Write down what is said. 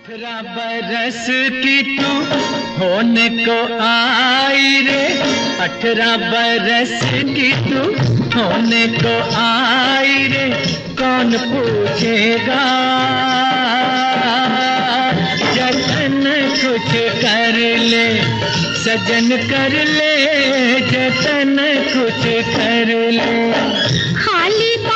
18 बरस की तू होने को आई रे, 18 बरस की तू होने को आई रे, कौन पूछेगा जतन कुछ कर ले, सजन कर ले जतन कुछ कर ले। खाली